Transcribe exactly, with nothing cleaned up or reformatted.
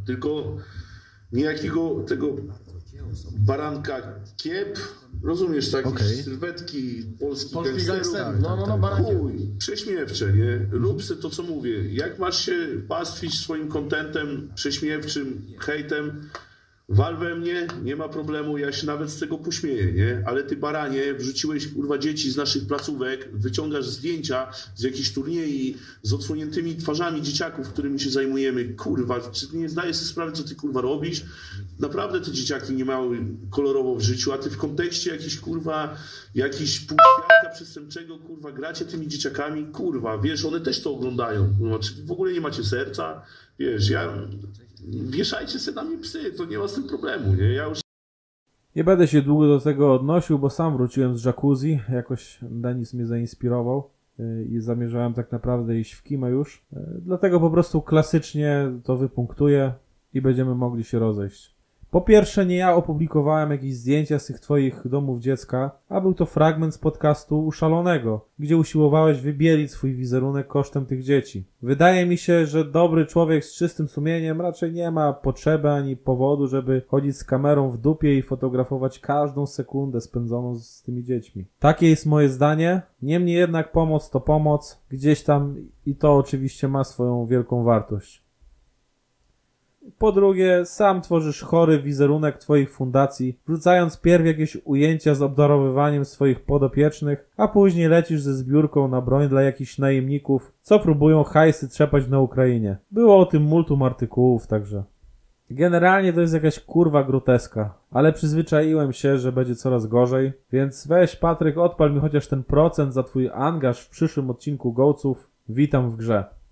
tylko niejakiego tego baranka kiep, rozumiesz, takie okay. sylwetki polskich Polski gangsterów. No, no, no, barankiem. Chuj, prześmiewcze, nie? Rób se to, co mówię. Jak masz się pastwić swoim kontentem prześmiewczym, hejtem, wal we mnie, nie ma problemu, ja się nawet z tego pośmieję, nie? Ale ty, baranie, wrzuciłeś, kurwa, dzieci z naszych placówek, wyciągasz zdjęcia z jakichś turniej z odsłoniętymi twarzami dzieciaków, którymi się zajmujemy. Kurwa, czy ty nie zdajesz sobie sprawy, co ty, kurwa, robisz? Naprawdę te dzieciaki nie miały kolorowo w życiu, a ty w kontekście jakiś, kurwa, jakiś półświadka przestępczego, kurwa, gracie tymi dzieciakami, kurwa, wiesz, one też to oglądają, kurwa, czy w ogóle nie macie serca? Wiesz, ja... Wieszajcie sobie na mnie psy, to nie ma z tym problemu, nie? Ja już... Nie będę się długo do tego odnosił, bo sam wróciłem z jacuzzi, jakoś Denis mnie zainspirował i zamierzałem tak naprawdę iść w kimę już. Dlatego po prostu klasycznie to wypunktuję i będziemy mogli się rozejść. Po pierwsze, nie ja opublikowałem jakieś zdjęcia z tych twoich domów dziecka, a był to fragment z podcastu Uszalonego, gdzie usiłowałeś wybielić swój wizerunek kosztem tych dzieci. Wydaje mi się, że dobry człowiek z czystym sumieniem raczej nie ma potrzeby ani powodu, żeby chodzić z kamerą w dupie i fotografować każdą sekundę spędzoną z tymi dziećmi. Takie jest moje zdanie, niemniej jednak pomoc to pomoc, gdzieś tam i to oczywiście ma swoją wielką wartość. Po drugie, sam tworzysz chory wizerunek twoich fundacji, wrzucając pierw jakieś ujęcia z obdarowywaniem swoich podopiecznych, a później lecisz ze zbiórką na broń dla jakichś najemników, co próbują hajsy trzepać na Ukrainie. Było o tym multum artykułów, także... Generalnie to jest jakaś kurwa groteska, ale przyzwyczaiłem się, że będzie coraz gorzej, więc weź, Patryk, odpal mi chociaż ten procent za twój angaż w przyszłym odcinku Gołców. Witam w grze.